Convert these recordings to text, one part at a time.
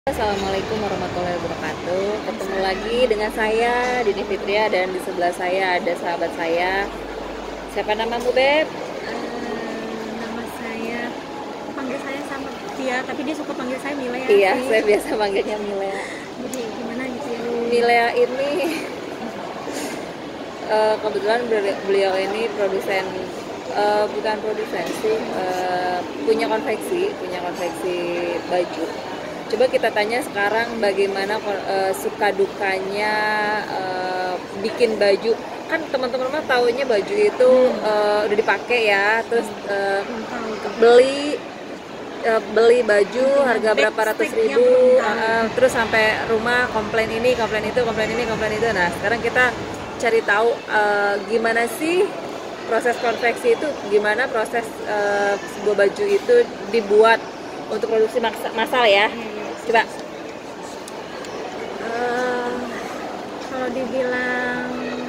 Assalamualaikum warahmatullahi wabarakatuh. Ketemu lagi dengan saya Dini Fitria dan di sebelah saya ada sahabat saya. Siapa namamu, Beb? Nama saya, panggil saya sama dia, tapi dia suka panggil saya Milea Iya, sih. saya biasa manggilnya Milea. Jadi gimana gitu ya? Milea ini kebetulan beliau ini produsen, bukan produsen sih, punya konveksi baju. Coba kita tanya sekarang bagaimana suka dukanya bikin baju. Kan teman-teman mah taunya baju itu udah dipakai ya, terus beli baju harga berapa ratus ribu, terus sampai rumah komplain ini, komplain itu, komplain ini, komplain itu. Nah, sekarang kita cari tahu gimana sih proses konveksi itu, gimana proses sebuah baju itu dibuat untuk produksi massal ya. Coba. Kalau dibilang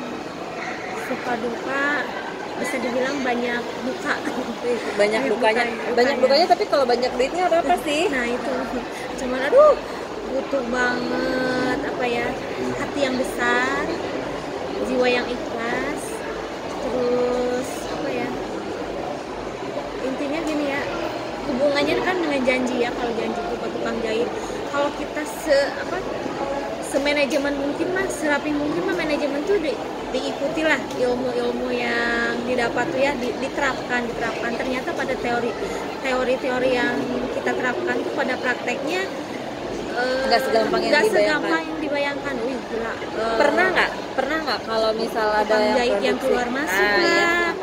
suka duka, bisa dibilang banyak duka. Banyak dukanya, tapi kalau banyak duitnya apa sih? Nah itu, cuman aduh butuh banget apa ya, hati yang besar, jiwa yang ikhlas, terus apa ya, intinya gini ya, hubungannya kan dengan janji ya. Kalau janji itu ke tukang jahit, kalau kita semanajemen mungkin mah, serapi mungkin mah, manajemen tuh diikuti lah ilmu yang didapat tuh ya, diterapkan. Ternyata pada teori yang kita terapkan tuh pada prakteknya nggak segampang yang dibayangkan. Wih gila. Pernah nggak kalau misal ada yang keluar masuk lah,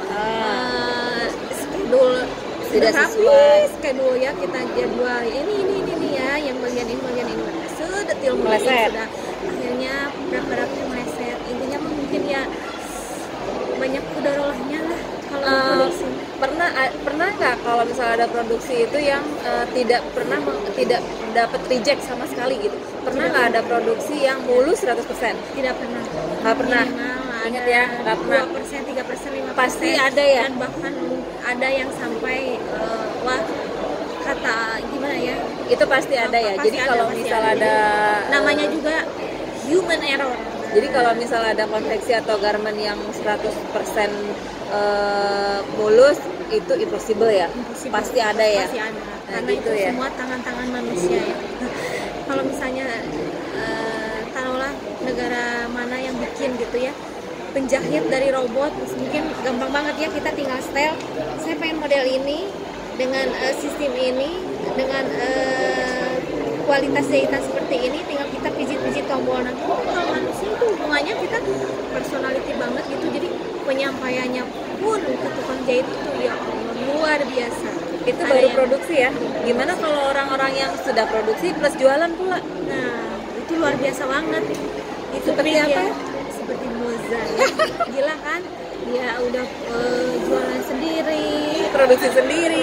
schedule tidak habis, sesuai schedule ya, kita jadwal ini ya, yang bagian ini sedetil mungkin sudah, akhirnya beberapa meleset. Intinya mungkin ya banyak udarolahnya lah kalau produksi. Pernah nggak kalau misalnya ada produksi itu yang tidak dapat reject sama sekali gitu? Pernah nggak ada produksi yang mulus 100%? Tidak pernah. Nggak pernah. Ingat ya, nggak pernah. 2%, 3%, 5%. Pasti ada ya. Dan bahkan ada yang sampai wah, kata gimana ya? Itu pasti ada ya. Jadi kalau misal ada namanya juga human error. Jadi kalau misalnya ada konveksi atau garment yang 100% mulus, itu impossible ya? Impossible. Pasti ada ya? Pasti ada. Nah, karena gitu itu ya? semua tangan-tangan manusia ya. Kalau misalnya taruhlah negara mana yang bikin gitu ya, penjahit dari robot, mungkin gampang banget ya, kita tinggal setel, saya pengen model ini dengan sistem ini, dengan kualitas jahitan seperti ini, tinggal kita pijit-pijit tombol. Nanti kalau manusia itu hubungannya kita personality banget gitu, jadi penyampaiannya pun ke tukang jahit itu ya Allah, luar biasa. Itu baru produksi ya? Gimana kalau orang-orang yang sudah produksi plus jualan pula? Nah itu luar biasa banget. Itu seperti apa? Seperti Moza ya. Gila kan, dia udah jualan sendiri, produksi sendiri,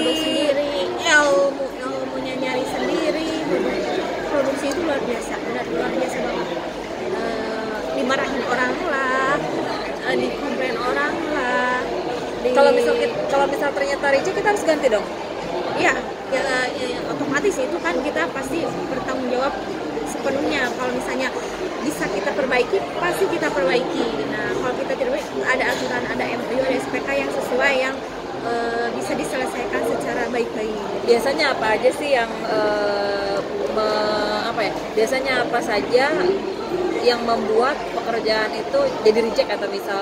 ilmunya nyari sendiri, produksi itu luar biasa, luar biasa banget. Dimarahin orang lah, dikomplain orang lah. Kalau misal ternyata reject, kita harus ganti dong? Ya, otomatis itu kan kita pasti bertanggung jawab sepenuhnya. Kalau misalnya bisa kita perbaiki, pasti kita perbaiki. Nah, kalau kita tidak, ada aturan, ada MOU, ada SPK yang sesuai, yang bisa diselesaikan secara baik-baik. Biasanya apa aja sih yang biasanya apa saja yang membuat pekerjaan itu jadi reject, atau misal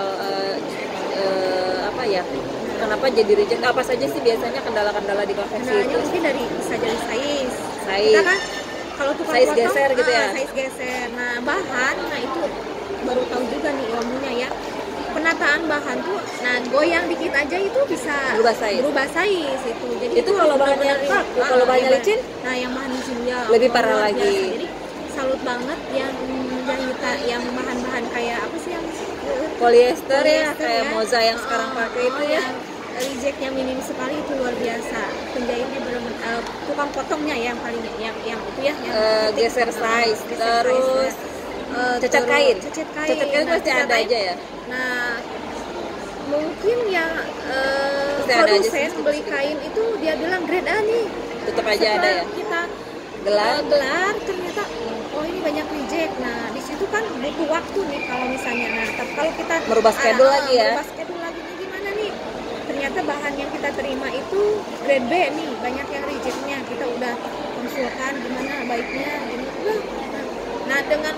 kenapa jadi reject? Apa saja sih biasanya kendala-kendala di konveksi itu? Mungkin bisa dari size. Size. Kita kan kalau tukang size potong, geser gitu ya. Size geser. Nah, bahan, itu baru tahu juga nih ilmunya ya. Penataan bahan tuh, nah goyang dikit aja itu bisa berubah size itu. Jadi itu kalau bahannya kaku, kalau bahannya licin, nah yang bahan licin ya lebih parah lagi. Jadi salut banget yang bahan-bahan kayak apa sih, yang polyester ya, kayak Moza yang sekarang pakai itu ya. Rejectnya minim sekali, itu luar biasa. Penjahitnya benar-benar tukang potongnya yang paling yang itu ya, yang geser size, terus cacat kain pasti ada aja ya. Nah mungkin yang produsen beli kain itu dia bilang grade A nih, tetap aja ada ya. Kita gelar ternyata oh ini banyak reject. Nah di situ kan butuh waktu nih kalau misalnya, nah kalau kita merubah schedule lagi ya, merubah schedule lagi nih gimana nih, ternyata bahan yang kita terima itu grade B nih, banyak yang rejectnya, kita udah konsulkan gimana baiknya ini udah. Nah dengan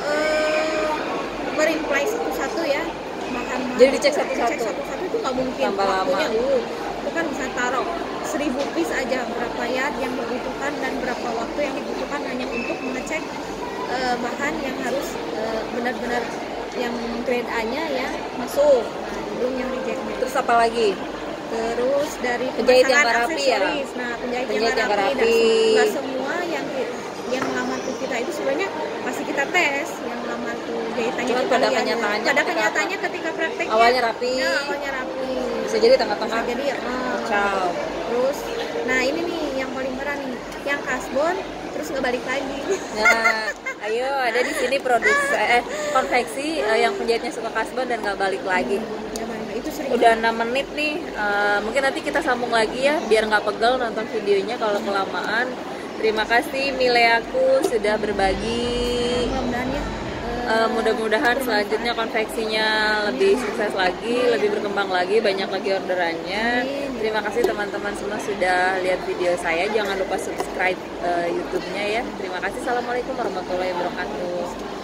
merimply satu-satu ya bahan, jadi dicek satu-satu itu nggak mungkin tambah waktunya lama. itu kan bisa taruh 1000 piece aja, berapa yard yang dibutuhkan dan berapa waktu yang dibutuhkan hanya untuk mengecek bahan yang harus benar-benar yang grade A-nya ya masuk, belum yang rejectnya. Terus apa lagi? Terus dari penjahit yang pemasangan rapi ya, aksesoris. Nah penjahit yang penjahit yang rapi, rapi. nggak semua yang melamar ke kita itu sebenarnya pasti kita tes yang melamar tuh jahitannya. Cuman pada kenyataannya ketika prakteknya awalnya rapi, bisa jadi tengah-tengah jadi kacau. Terus nah ini nih yang paling berat nih, yang kasbon terus nggak balik lagi. Nah ayo ada di sini konveksi yang penjahitnya suka kasbon dan nggak balik lagi. Itu sering. Udah 6 menit nih, mungkin nanti kita sambung lagi ya biar nggak pegel nonton videonya kalau kelamaan. Terima kasih Mileaku sudah berbagi. Mudah-mudahan selanjutnya konveksinya lebih sukses lagi, lebih berkembang lagi, banyak lagi orderannya. Terima kasih teman-teman semua sudah lihat video saya. Jangan lupa subscribe YouTube-nya ya. Terima kasih. Assalamualaikum warahmatullahi wabarakatuh.